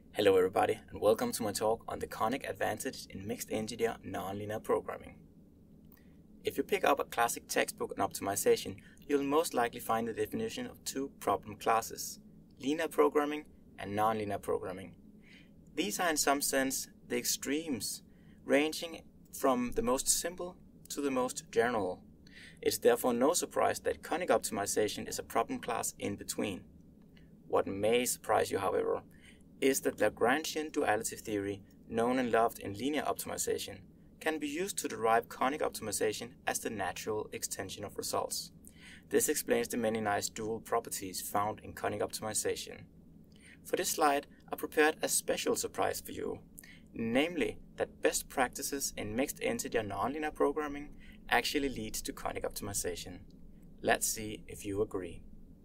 Hello everybody, and welcome to my talk on the Conic advantage in mixed-integer nonlinear programming. If you pick up a classic textbook on optimization, you'll most likely find the definition of two problem classes, linear programming and nonlinear programming. These are in some sense the extremes, ranging from the most simple to the most general. It's therefore no surprise that conic optimization is a problem class in between. What may surprise you, however, is that Lagrangian duality theory, known and loved in linear optimization, can be used to derive conic optimization as the natural extension of results. This explains the many nice dual properties found in conic optimization. For this slide, I prepared a special surprise for you, namely that best practices in mixed-integer nonlinear programming actually leads to conic optimization. Let's see if you agree.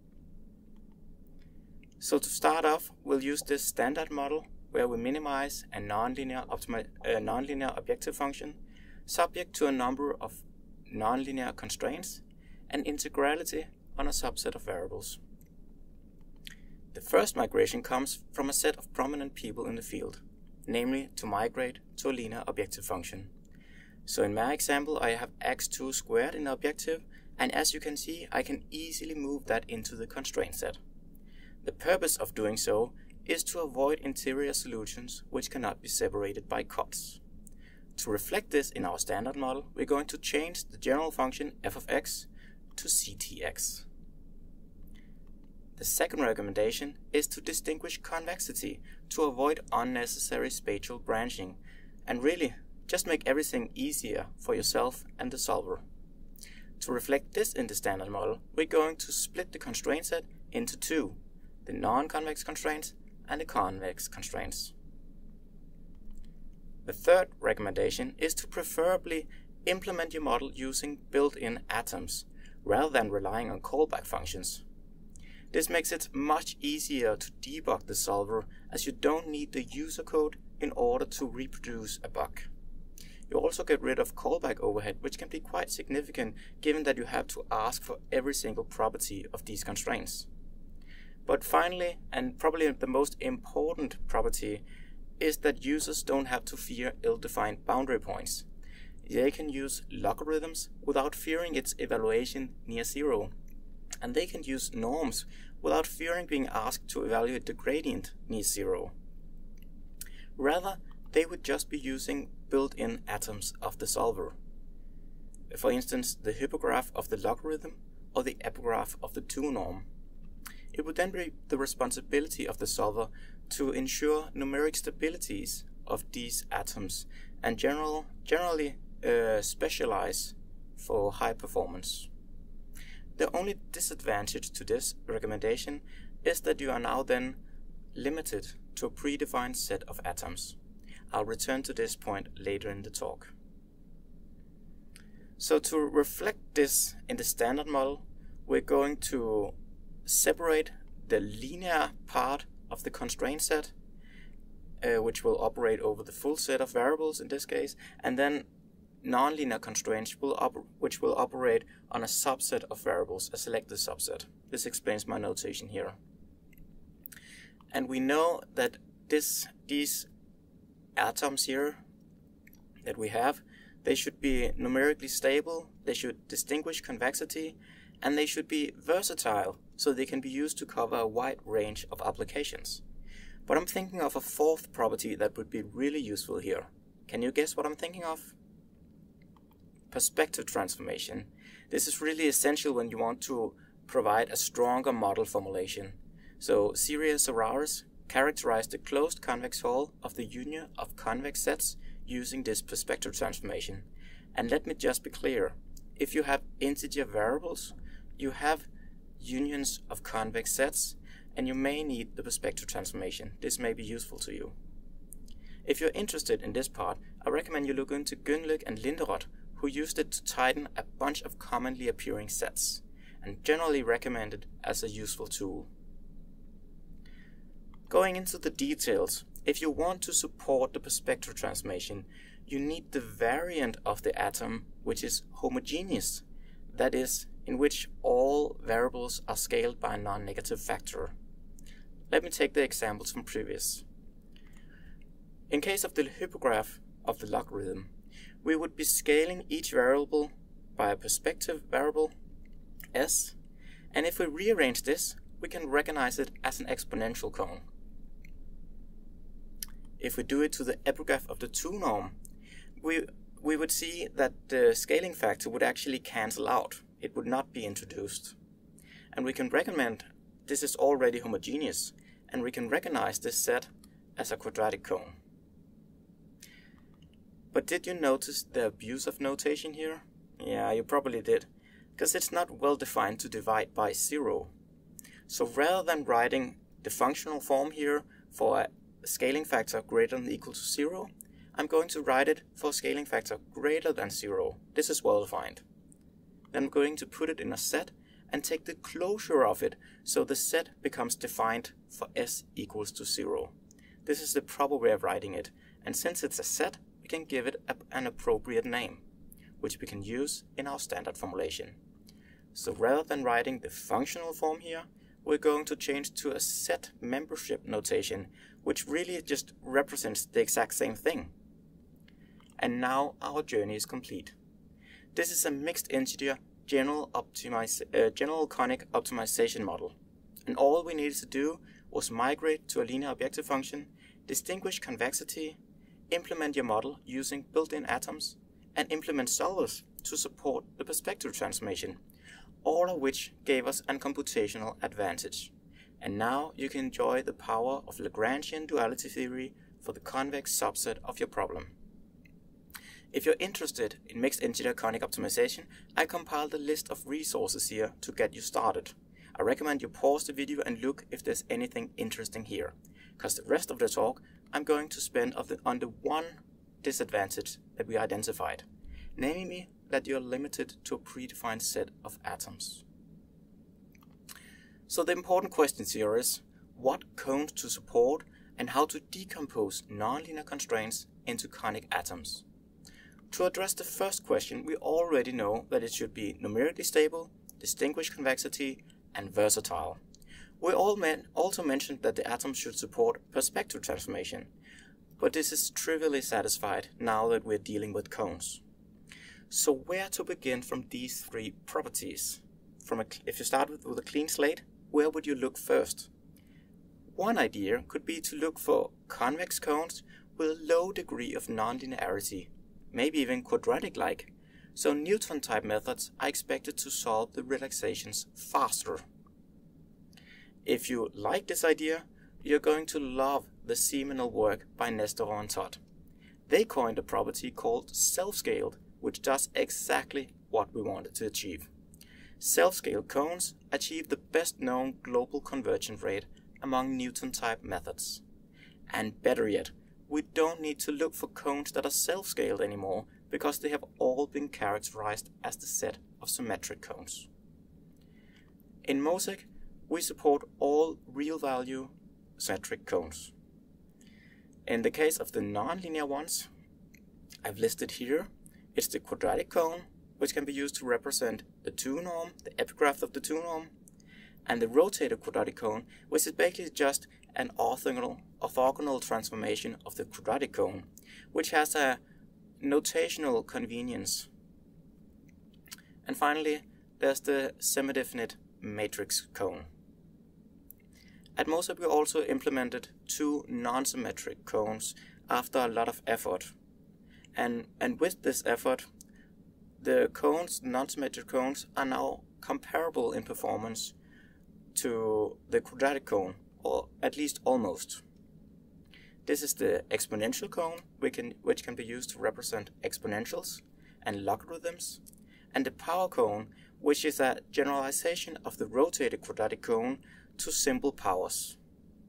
So to start off, we'll use this standard model where we minimize a nonlinear objective function subject to a number of nonlinear constraints and integrality on a subset of variables. The first migration comes from a set of prominent people in the field, namely to migrate to a linear objective function. So in my example, I have x2 squared in the objective, and as you can see, I can easily move that into the constraint set. The purpose of doing so is to avoid interior solutions which cannot be separated by cuts. To reflect this in our standard model, we're going to change the general function f of x to ctx. The second recommendation is to distinguish convexity to avoid unnecessary spatial branching and really just make everything easier for yourself and the solver. To reflect this in the standard model, we're going to split the constraint set into two, the non-convex constraints and the convex constraints. The third recommendation is to preferably implement your model using built-in atoms rather than relying on callback functions. This makes it much easier to debug the solver as you don't need the user code in order to reproduce a bug. You also get rid of callback overhead, which can be quite significant given that you have to ask for every single property of these constraints. But finally, and probably the most important property, is that users don't have to fear ill-defined boundary points. They can use logarithms without fearing its evaluation near zero. And they can use norms without fearing being asked to evaluate the gradient near zero. Rather, they would just be using built-in atoms of the solver. For instance, the hypograph of the logarithm or the epigraph of the 2 norm. It would then be the responsibility of the solver to ensure numeric stabilities of these atoms and generally specialize for high performance. The only disadvantage to this recommendation is that you are now then limited to a predefined set of atoms. I'll return to this point later in the talk. So to reflect this in the standard model, we're going to separate the linear part of the constraint set, which will operate over the full set of variables in this case, and then nonlinear constraints which will operate on a subset of variables, a selected subset. This explains my notation here. And we know that these atoms here that we have, they should be numerically stable, they should distinguish convexity, and they should be versatile, so they can be used to cover a wide range of applications. But I'm thinking of a fourth property that would be really useful here. Can you guess what I'm thinking of? Perspective transformation. This is really essential when you want to provide a stronger model formulation. So Sirius Zeraris characterized the closed convex hull of the union of convex sets using this perspective transformation. And let me just be clear, if you have integer variables, you have unions of convex sets, and you may need the perspective transformation. This may be useful to you. If you're interested in this part, I recommend you look into Günlich and Linderoth, who used it to tighten a bunch of commonly appearing sets, and generally recommended as a useful tool. Going into the details, if you want to support the perspective transformation, you need the variant of the atom which is homogeneous, that is, in which all variables are scaled by a non-negative factor. Let me take the examples from previous. In case of the hypergraph of the logarithm, we would be scaling each variable by a perspective variable s, and if we rearrange this, we can recognize it as an exponential cone. If we do it to the epigraph of the 2 norm, we would see that the scaling factor would actually cancel out. It would not be introduced. And we can recommend this is already homogeneous, and we can recognize this set as a quadratic cone. But did you notice the abuse of notation here? Yeah, you probably did, because it's not well defined to divide by 0. So rather than writing the functional form here for a scaling factor greater than or equal to 0, I'm going to write it for a scaling factor greater than 0. This is well defined. Then I'm going to put it in a set and take the closure of it so the set becomes defined for s equals to 0. This is the proper way of writing it, and since it's a set, we can give it an appropriate name, which we can use in our standard formulation. So rather than writing the functional form here, we're going to change to a set membership notation, which really just represents the exact same thing. And now our journey is complete. This is a mixed integer general conic optimization model, and all we needed to do was migrate to a linear objective function, distinguish convexity, implement your model using built-in atoms, and implement solvers to support the perspective transformation, all of which gave us a computational advantage. And now you can enjoy the power of Lagrangian duality theory for the convex subset of your problem. If you're interested in mixed integer conic optimization, I compiled a list of resources here to get you started. I recommend you pause the video and look if there's anything interesting here, because the rest of the talk I'm going to spend on the one disadvantage that we identified, namely that you're limited to a predefined set of atoms. So the important questions here is what cones to support and how to decompose nonlinear constraints into conic atoms. To address the first question, we already know that it should be numerically stable, distinguished convexity, and versatile. We also mentioned that the atoms should support perspective transformation, but this is trivially satisfied now that we're dealing with cones. So where to begin from these 3 properties? If you start with a clean slate, where would you look first? One idea could be to look for convex cones with a low degree of nonlinearity, maybe even quadratic-like, so Newton-type methods are expected to solve the relaxations faster. If you like this idea, you're going to love the seminal work by Nestor and Todd. They coined a property called self-scaled, which does exactly what we wanted to achieve. Self-scaled cones achieve the best-known global convergence rate among Newton-type methods. And better yet, we don't need to look for cones that are self-scaled anymore, because they have all been characterized as the set of symmetric cones. In Mosek, we support all real-value symmetric cones. In the case of the nonlinear ones, I've listed here, it's the quadratic cone, which can be used to represent the 2 norm, the epigraph of the 2 norm, and the rotated quadratic cone, which is basically just an orthogonal transformation of the quadratic cone, which has a notational convenience. And finally, there's the semi-definite matrix cone. At Mosek, we also implemented 2 non-symmetric cones after a lot of effort. And with this effort, the non-symmetric cones, are now comparable in performance to the quadratic cone, or at least almost. This is the exponential cone, which can be used to represent exponentials and logarithms, and the power cone, which is a generalization of the rotated quadratic cone to simple powers.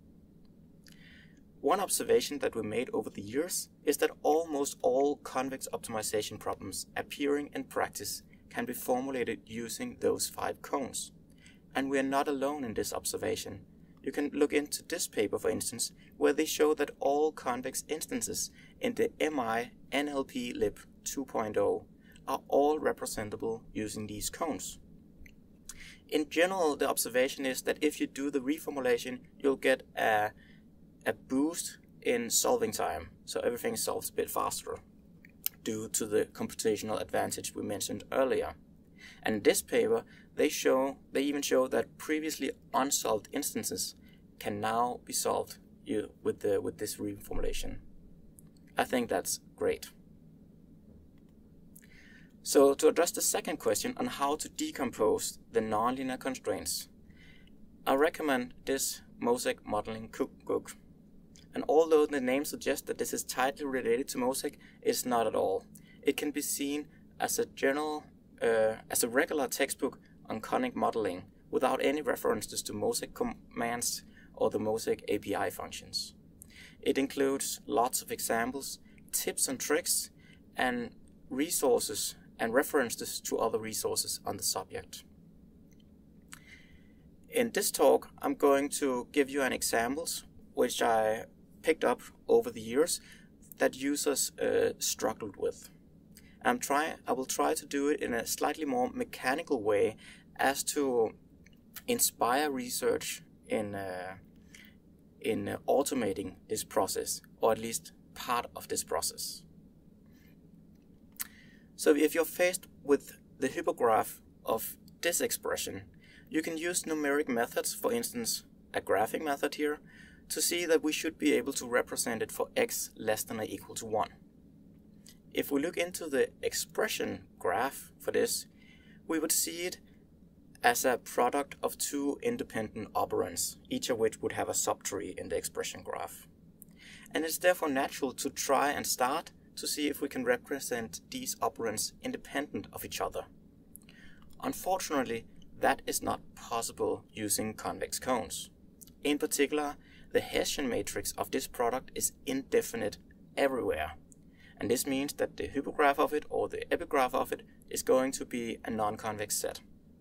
One observation that we made over the years is that almost all convex optimization problems appearing in practice can be formulated using those 5 cones. And we are not alone in this observation. You can look into this paper, for instance, where they show that all convex instances in the MINLP lib 2.0 are all representable using these cones. In general, the observation is that if you do the reformulation, you'll get a boost in solving time, so everything solves a bit faster due to the computational advantage we mentioned earlier. And in this paper, they even show that previously unsolved instances can now be solved with this reformulation. I think that's great. So to address the second question on how to decompose the nonlinear constraints, I recommend this Mosek modeling cookbook. And although the name suggests that this is tightly related to Mosek, it's not at all. It can be seen as a regular textbook on conic modeling without any references to Mosek commands or the Mosek API functions. It includes lots of examples, tips and tricks, and resources and references to other resources on the subject. In this talk, I'm going to give you an examples which I picked up over the years that users struggled with. I will try to do it in a slightly more mechanical way as to inspire research in automating this process, or at least part of this process. So if you're faced with the hypergraph of this expression, you can use numeric methods, for instance a graphing method here, to see that we should be able to represent it for x less than or equal to 1. If we look into the expression graph for this, we would see it as a product of two independent operands, each of which would have a subtree in the expression graph. And it's therefore natural to try and start to see if we can represent these operands independent of each other. Unfortunately, that is not possible using convex cones. In particular, the Hessian matrix of this product is indefinite everywhere. And this means that the hypergraph of it or the epigraph of it is going to be a non-convex set.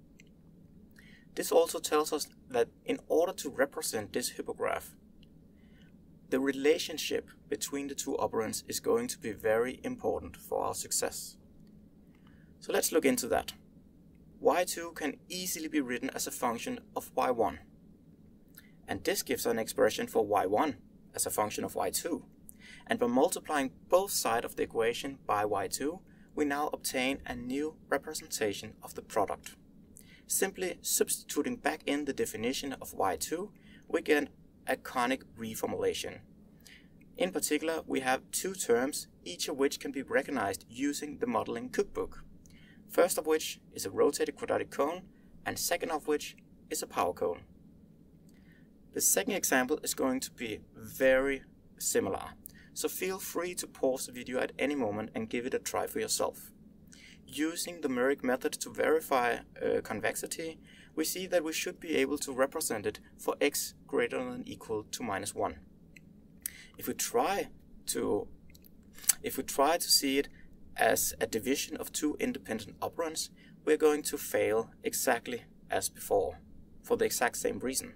This also tells us that in order to represent this hypergraph, the relationship between the two operands is going to be very important for our success. So let's look into that. y2 can easily be written as a function of y1. And this gives an expression for y1 as a function of y2. And by multiplying both sides of the equation by y2, we now obtain a new representation of the product. Simply substituting back in the definition of y2, we get a conic reformulation. In particular, we have two terms, each of which can be recognized using the modeling cookbook. First of which is a rotated quadratic cone, and second of which is a power cone. The second example is going to be very similar, so feel free to pause the video at any moment and give it a try for yourself. Using the numeric method to verify convexity, we see that we should be able to represent it for x greater than or equal to -1. If we try to see it as a division of two independent operands, we're going to fail exactly as before, for the exact same reason.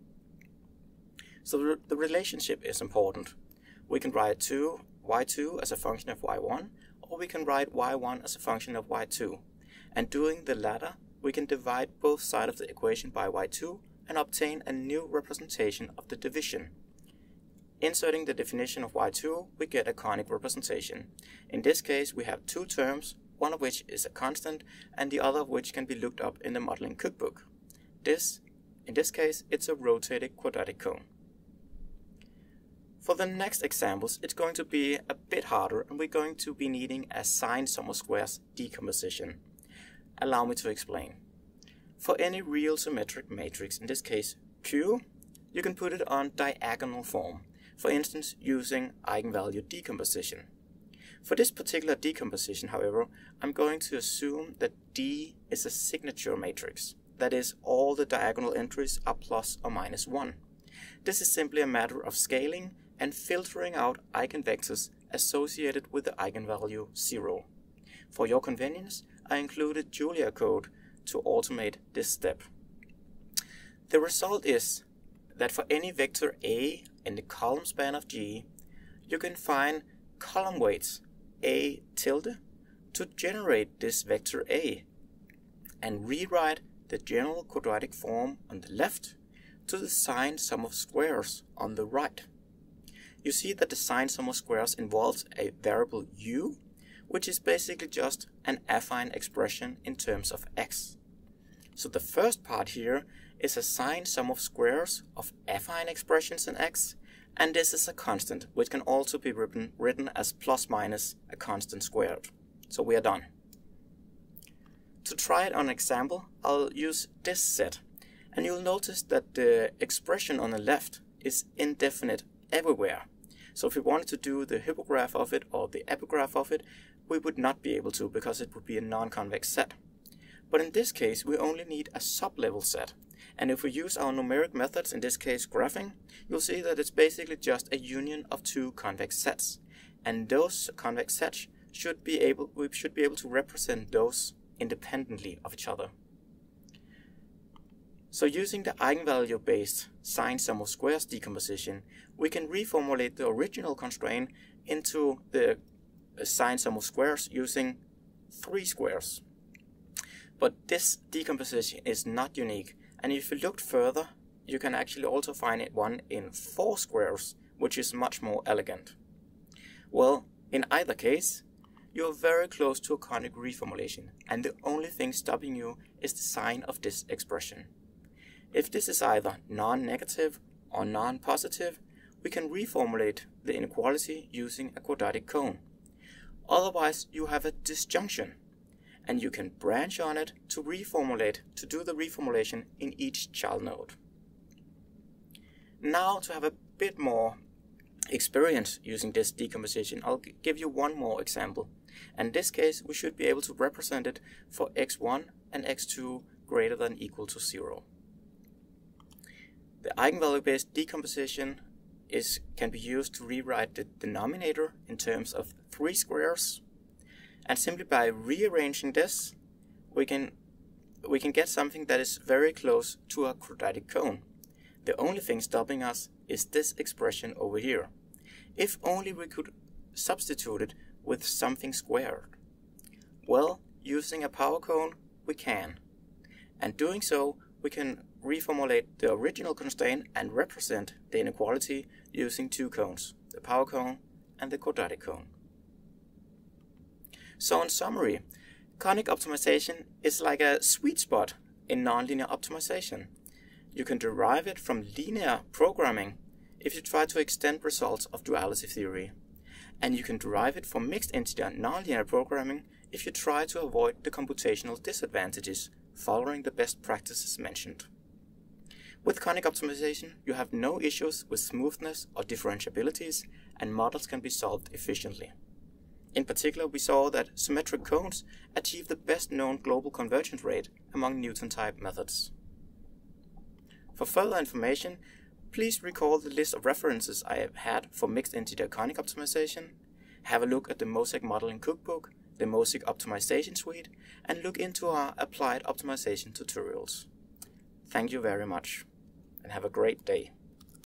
So the relationship is important. We can write y2 as a function of y1, or we can write y1 as a function of y2. And doing the latter, we can divide both sides of the equation by y2 and obtain a new representation of the division. Inserting the definition of y2, we get a conic representation. In this case, we have two terms, one of which is a constant, and the other of which can be looked up in the modeling cookbook. In this case, it's a rotated quadratic cone. For the next examples, it's going to be a bit harder, and we're going to be needing a sine sum of squares decomposition. Allow me to explain. For any real symmetric matrix, in this case Q, you can put it on diagonal form, for instance using eigenvalue decomposition. For this particular decomposition, however, I'm going to assume that D is a signature matrix. That is, all the diagonal entries are plus or minus 1. This is simply a matter of scaling and filtering out eigenvectors associated with the eigenvalue 0. For your convenience, I included Julia code to automate this step. The result is that for any vector A in the column span of G, you can find column weights A tilde to generate this vector A and rewrite the general quadratic form on the left to the sine sum of squares on the right. you see that the sine sum of squares involves a variable u, which is basically just an affine expression in terms of x. So the first part here is a sine sum of squares of affine expressions in x, and this is a constant, which can also be written as plus minus a constant squared. So we are done. To try it on an example, I'll use this set, and you'll notice that the expression on the left is indefinite everywhere. So if we wanted to do the hypograph of it or the epigraph of it, we would not be able to because it would be a non-convex set. But in this case, we only need a sub-level set. And if we use our numeric methods, in this case graphing, you'll see that it's basically just a union of two convex sets. And those convex sets we should be able to represent those independently of each other. So using the eigenvalue-based sine sum of squares decomposition, we can reformulate the original constraint into the sine sum of squares using 3 squares. But this decomposition is not unique, and if you look further, you can actually also find one in 4 squares, which is much more elegant. Well, in either case, you're very close to a conic reformulation, and the only thing stopping you is the sign of this expression. If this is either non-negative or non-positive, we can reformulate the inequality using a quadratic cone. Otherwise, you have a disjunction, and you can branch on it to do the reformulation in each child node. Now, to have a bit more experience using this decomposition, I'll give you one more example. In this case, we should be able to represent it for x1 and x2 greater than or equal to 0. The eigenvalue-based decomposition can be used to rewrite the denominator in terms of 3 squares, and simply by rearranging this, we can get something that is very close to a quadratic cone. The only thing stopping us is this expression over here. If only we could substitute it with something squared. Well, using a power cone, we can. And doing so, we can reformulate the original constraint and represent the inequality using 2 cones, the power cone and the quadratic cone. So in summary, conic optimization is like a sweet spot in nonlinear optimization. You can derive it from linear programming if you try to extend results of duality theory. And you can derive it from mixed integer nonlinear programming if you try to avoid the computational disadvantages following the best practices mentioned. With conic optimization, you have no issues with smoothness or differentiabilities, and models can be solved efficiently. In particular, we saw that symmetric cones achieve the best known global convergence rate among Newton-type methods. For further information, please recall the list of references I have had for mixed integer conic optimization, have a look at the Mosek modeling cookbook, the Mosek optimization suite, and look into our applied optimization tutorials. Thank you very much, and have a great day.